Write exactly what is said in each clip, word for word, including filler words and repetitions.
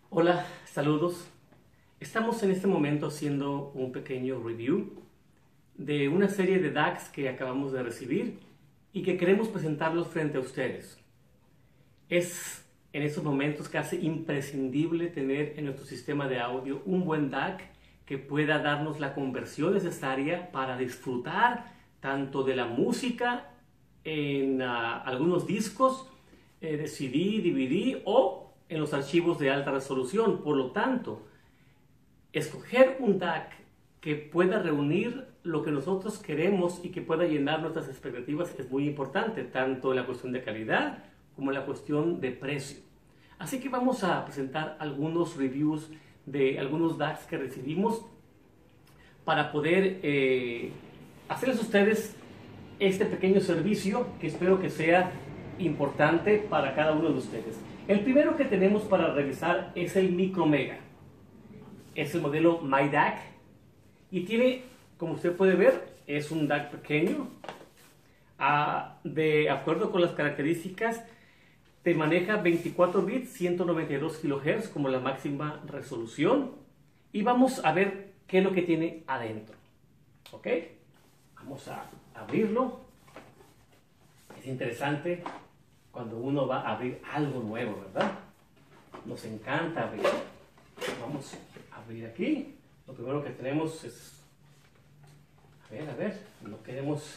Hola, saludos. Estamos en este momento haciendo un pequeño review de una serie de D A Cs que acabamos de recibir y que queremos presentarlos frente a ustedes. Es en estos momentos casi imprescindible tener en nuestro sistema de audio un buen D A C que pueda darnos la conversión necesaria para disfrutar tanto de la música en uh, algunos discos eh, de C D, D V D o en los archivos de alta resolución. Por lo tanto, escoger un D A C que pueda reunir lo que nosotros queremos y que pueda llenar nuestras expectativas es muy importante, tanto en la cuestión de calidad como en la cuestión de precio. Así que vamos a presentar algunos reviews de algunos D A Cs que recibimos para poder eh, hacerles a ustedes este pequeño servicio que espero que sea importante para cada uno de ustedes. El primero que tenemos para revisar es el Micromega. Es el modelo MyDAC y tiene, como usted puede ver, es un D A C pequeño. Ah, de acuerdo con las características, te maneja veinticuatro bits, ciento noventa y dos kilohertz como la máxima resolución. Y vamos a ver qué es lo que tiene adentro. ¿Ok? Vamos a abrirlo. Es interesante cuando uno va a abrir algo nuevo, ¿verdad? Nos encanta abrir. Vamos a abrir aquí. Lo primero que tenemos es... A ver, a ver. No queremos...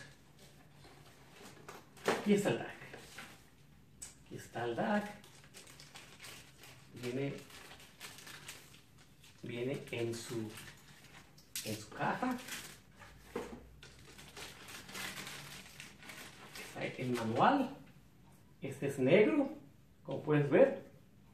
Aquí está el D A C. Aquí está el D A C. Viene... Viene en su... En su caja. Está el manual. Este es negro, como puedes ver.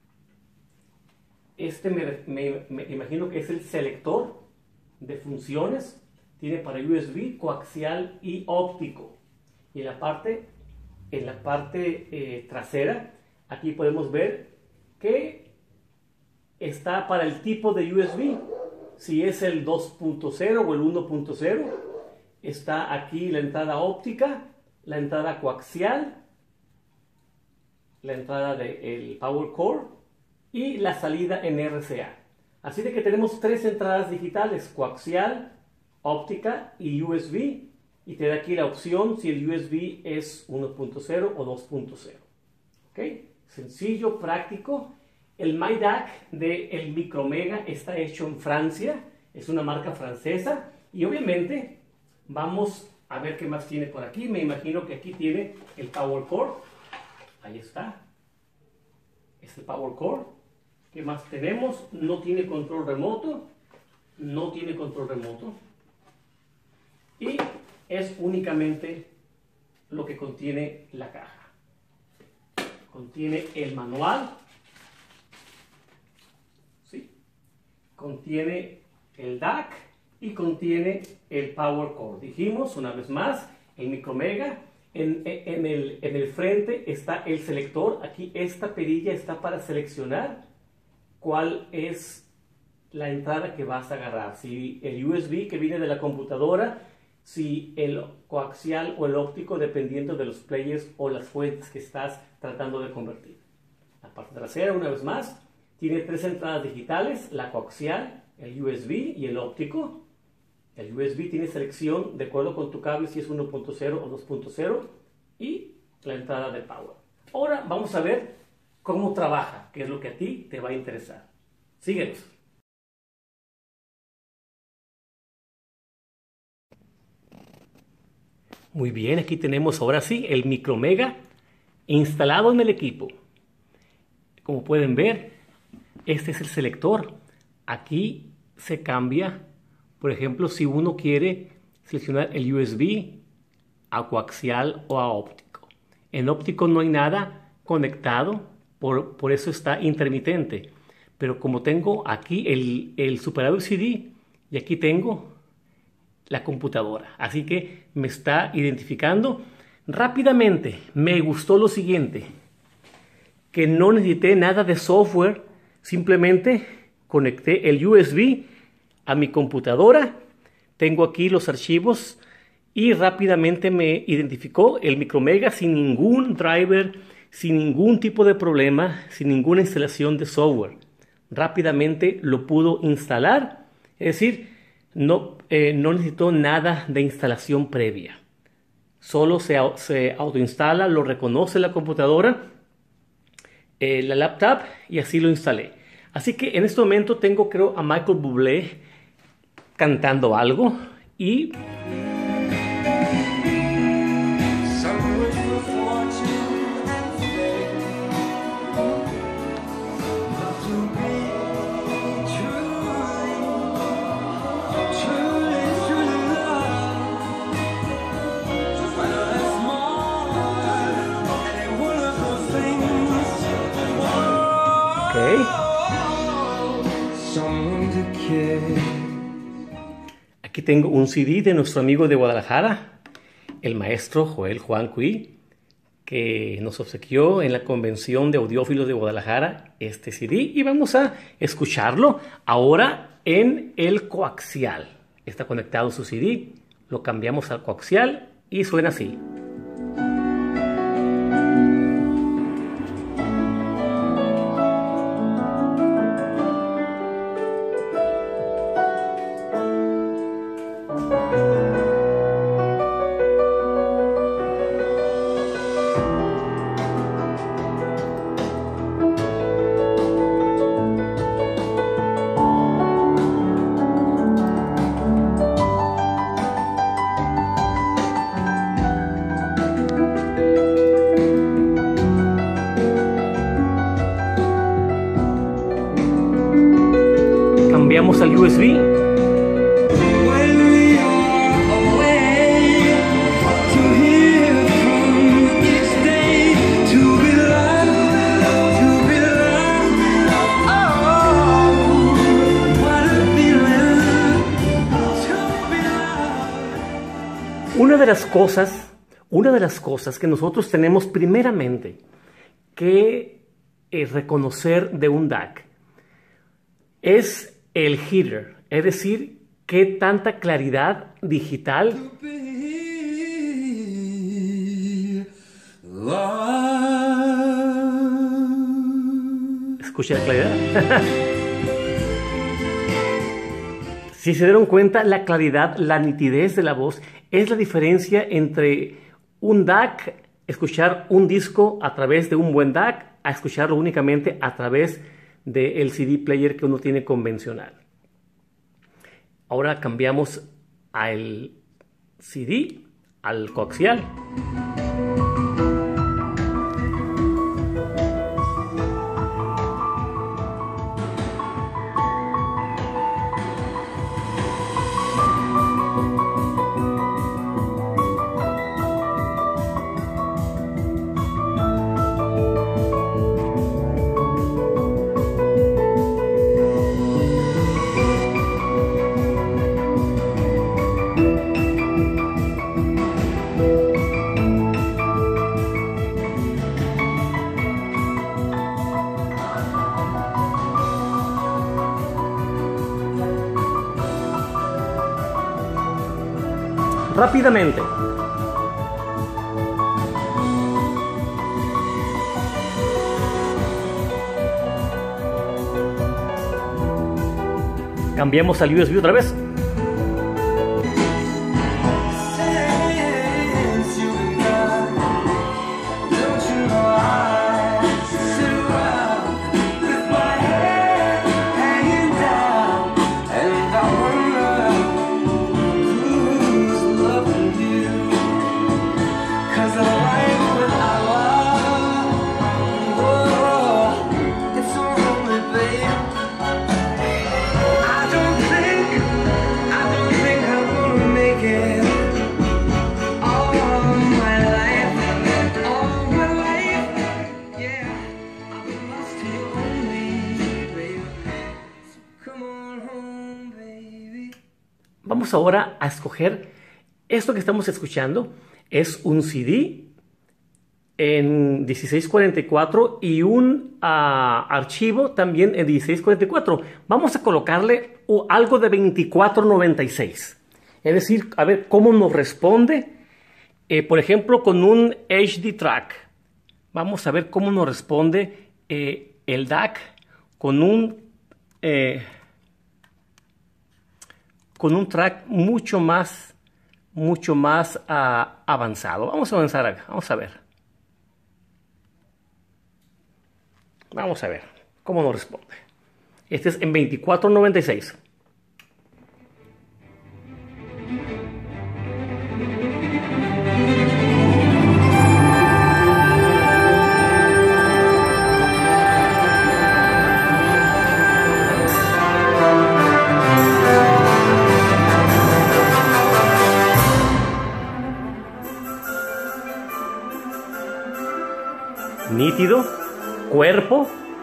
Este me, me, me imagino que es el selector de funciones. Tiene para U S B, coaxial y óptico. Y en la parte, en la parte eh, trasera, aquí podemos ver que está para el tipo de U S B. Si es el dos punto cero o el uno punto cero, está aquí la entrada óptica, la entrada coaxial, la entrada del Power Core y la salida en R C A. Así de que tenemos tres entradas digitales, coaxial, óptica y U S B, y te da aquí la opción si el U S B es uno punto cero o dos punto cero. ¿Ok? Sencillo, práctico. El MyDAC del Micromega está hecho en Francia, es una marca francesa, y obviamente vamos a ver qué más tiene por aquí. Me imagino que aquí tiene el Power Core. Ahí está. Es el Power Core. ¿Qué más tenemos? No tiene control remoto. No tiene control remoto. Y es únicamente lo que contiene la caja. Contiene el manual. ¿Sí? Contiene el D A C y contiene el Power Core. Dijimos una vez más, el Micromega. En, en, el, en el frente está el selector. Aquí esta perilla está para seleccionar cuál es la entrada que vas a agarrar. Si el U S B que viene de la computadora, si el coaxial o el óptico, dependiendo de los players o las fuentes que estás tratando de convertir. La parte trasera, una vez más, tiene tres entradas digitales: la coaxial, el U S B y el óptico. El U S B tiene selección de acuerdo con tu cable si es uno punto cero o dos punto cero y la entrada de power. Ahora vamos a ver cómo trabaja, que es lo que a ti te va a interesar. Síguenos. Muy bien, aquí tenemos ahora sí el Micromega instalado en el equipo. Como pueden ver, este es el selector. Aquí se cambia. Por ejemplo, si uno quiere seleccionar el U S B a coaxial o a óptico. En óptico no hay nada conectado, por, por eso está intermitente. Pero como tengo aquí el, el Super Audio C D y aquí tengo la computadora, así que me está identificando rápidamente. Me gustó lo siguiente, que no necesité nada de software, simplemente conecté el U S B a mi computadora, tengo aquí los archivos y rápidamente me identificó el Micromega sin ningún driver, sin ningún tipo de problema, sin ninguna instalación de software. rápidamente lo pudo instalar. Es decir, no, eh, no necesitó nada de instalación previa. Solo se, se autoinstala, lo reconoce la computadora, eh, la laptop, y así lo instalé. Así que en este momento tengo, creo, a Michael Bublé cantando algo y... Aquí tengo un C D de nuestro amigo de Guadalajara, el maestro Joel Juan Cui, que nos obsequió en la Convención de Audiófilos de Guadalajara este C D, y vamos a escucharlo ahora en el coaxial. Está conectado su C D, lo cambiamos al coaxial y suena así. Cambiamos al U S B. Una de las cosas, una de las cosas que nosotros tenemos primeramente que eh, reconocer de un D A C es el header, es decir, qué tanta claridad digital escucha la claridad. Si se dieron cuenta, la claridad, la nitidez de la voz es la diferencia entre un D A C, escuchar un disco a través de un buen D A C, a escucharlo únicamente a través del C D player que uno tiene convencional. Ahora cambiamos al C D, al coaxial. Rápidamente. Cambiamos al U S B otra vez. Vamos ahora a escoger esto que estamos escuchando. Es un C D en dieciséis cuarenta y cuatro y un uh, archivo también en dieciséis cuarenta y cuatro. Vamos a colocarle uh, algo de veinticuatro noventa y seis. Es decir, a ver cómo nos responde. Eh, por ejemplo, con un H D track. Vamos a ver cómo nos responde eh, el D A C con un eh, con un track mucho más, mucho más uh, avanzado. Vamos a avanzar acá, vamos a ver. Vamos a ver cómo nos responde. Este es en veinticuatro noventa y seis. Nítido, cuerpo.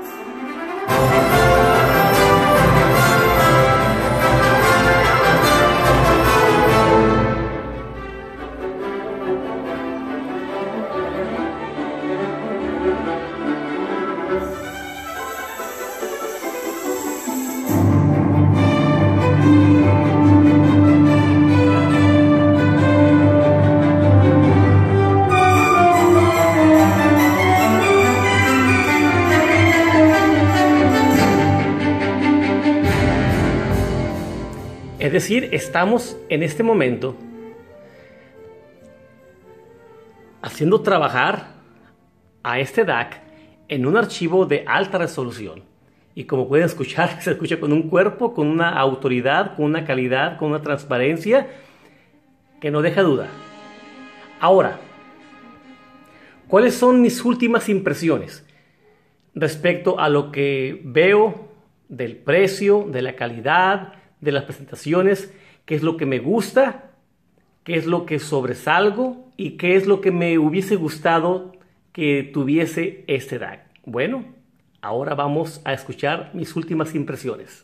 Es decir, estamos en este momento haciendo trabajar a este D A C en un archivo de alta resolución. Y como pueden escuchar, se escucha con un cuerpo, con una autoridad, con una calidad, con una transparencia que no deja duda. Ahora, ¿cuáles son mis últimas impresiones respecto a lo que veo del precio, de la calidad, de las presentaciones? ¿Qué es lo que me gusta? ¿Qué es lo que sobresalgo? ¿Y qué es lo que me hubiese gustado que tuviese este D A C? Bueno, ahora vamos a escuchar mis últimas impresiones.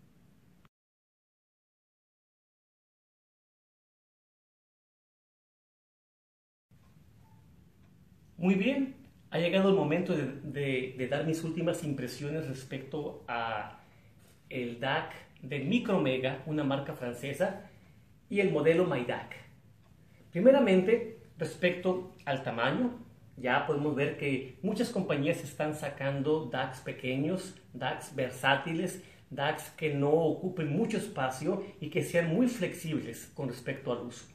Muy bien, ha llegado el momento de, de, de dar mis últimas impresiones respecto a el D A C de Micromega, una marca francesa, y el modelo MyDAC. Primeramente, respecto al tamaño, ya podemos ver que muchas compañías están sacando D A Cs pequeños, D A Cs versátiles, D A Cs que no ocupen mucho espacio y que sean muy flexibles con respecto al uso.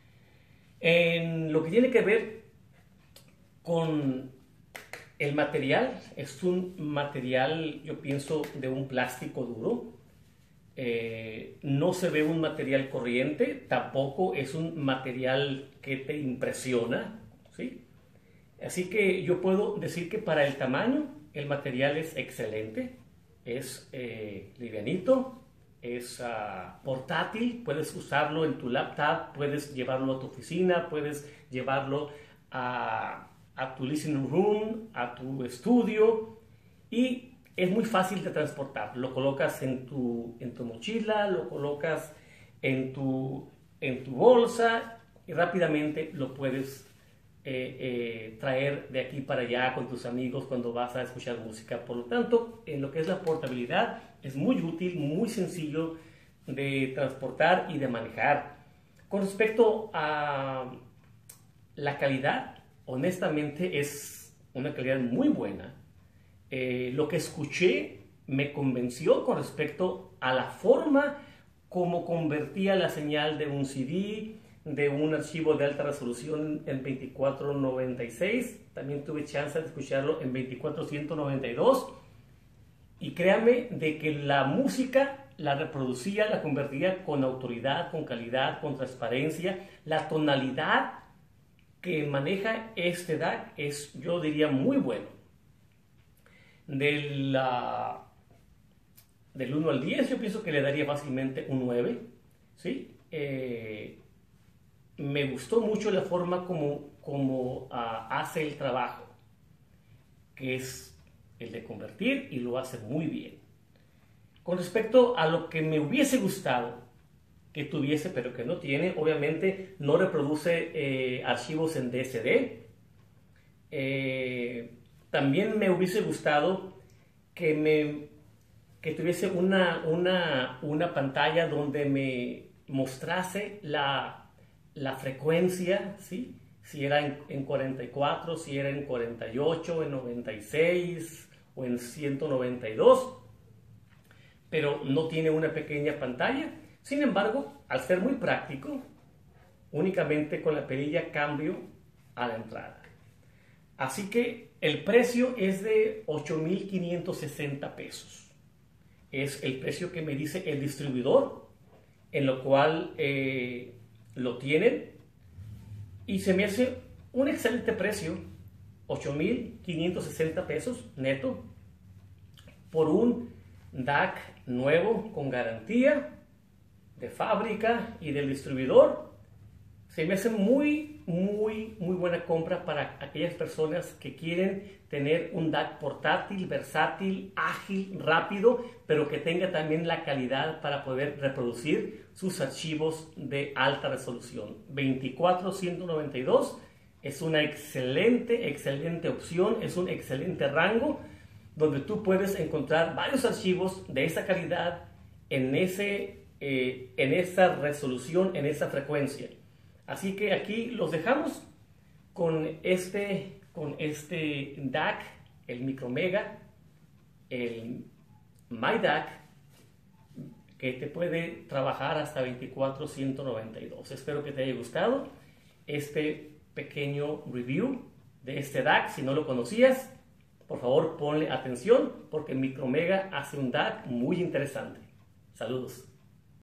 En lo que tiene que ver con el material, es un material, yo pienso, de un plástico duro. Eh, no se ve un material corriente, tampoco es un material que te impresiona, ¿sí? Así que yo puedo decir que para el tamaño el material es excelente, es eh, livianito, es uh, portátil, puedes usarlo en tu laptop, puedes llevarlo a tu oficina, puedes llevarlo a, a tu listening room, a tu estudio, y es muy fácil de transportar. Lo colocas en tu, en tu mochila, lo colocas en tu, en tu bolsa y rápidamente lo puedes eh, eh, traer de aquí para allá con tus amigos cuando vas a escuchar música. Por lo tanto, en lo que es la portabilidad, es muy útil, muy sencillo de transportar y de manejar. Con respecto a la calidad, honestamente es una calidad muy buena. Eh, lo que escuché me convenció con respecto a la forma como convertía la señal de un C D, de un archivo de alta resolución en veinticuatro noventa y seis. También tuve chance de escucharlo en veinticuatro ciento noventa y dos. Y créanme de que la música la reproducía, la convertía con autoridad, con calidad, con transparencia. La tonalidad que maneja este D A C es, yo diría, muy bueno. Del, uh, del uno al diez, yo pienso que le daría fácilmente un nueve, ¿sí? Eh, me gustó mucho la forma como, como uh, hace el trabajo, que es el de convertir, y lo hace muy bien. Con respecto a lo que me hubiese gustado que tuviese, pero que no tiene, obviamente no reproduce eh, archivos en D S D. Eh, También me hubiese gustado que, me, que tuviese una, una, una pantalla donde me mostrase la, la frecuencia, ¿sí? Si era en, en cuarenta y cuatro, si era en cuarenta y ocho, en noventa y seis o en ciento noventa y dos. pero no tiene una pequeña pantalla. Sin embargo, al ser muy práctico, únicamente con la perilla cambio a la entrada. Así que el precio es de ocho mil quinientos sesenta pesos. Es el precio que me dice el distribuidor, en lo cual eh, lo tienen. Y se me hace un excelente precio, ocho mil quinientos sesenta pesos neto, por un D A C nuevo con garantía de fábrica y del distribuidor. Se me hace muy, muy, muy buena compra para aquellas personas que quieren tener un D A C portátil, versátil, ágil, rápido, pero que tenga también la calidad para poder reproducir sus archivos de alta resolución. veinticuatro ciento noventa y dos es una excelente, excelente opción, es un excelente rango donde tú puedes encontrar varios archivos de esa calidad en, ese, eh, en esa resolución, en esa frecuencia. Así que aquí los dejamos con este, con este D A C, el Micromega, el MyDAC, que te puede trabajar hasta veinticuatro ciento noventa y dos. Espero que te haya gustado este pequeño review de este D A C. Si no lo conocías, por favor ponle atención porque Micromega hace un D A C muy interesante. Saludos.